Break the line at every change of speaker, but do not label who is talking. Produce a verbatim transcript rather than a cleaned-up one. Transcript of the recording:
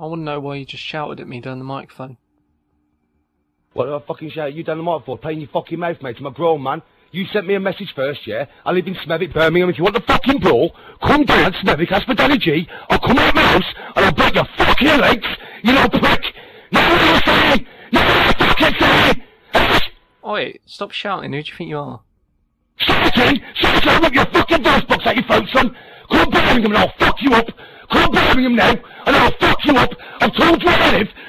I want to know why you just shouted at me down the microphone.
What did I fucking shout at you down the microphone? Playing your fucking mouth, mate. I'm a grown man. You sent me a message first, yeah? I live in Smethwick, Birmingham. If you want the fucking brawl, come down Smethwick, ask for Danny G. I'll come out my house and I'll break your fucking legs, you little prick. No, I say! No, I fucking say!
Oi, stop shouting. Who do you think you are?
Shouting! Shouting! I'll rip your fucking voice box out your phone, son! Come Birmingham and I'll fuck you up! Come Birmingham now and I'll fuck you up! I've told you where I live!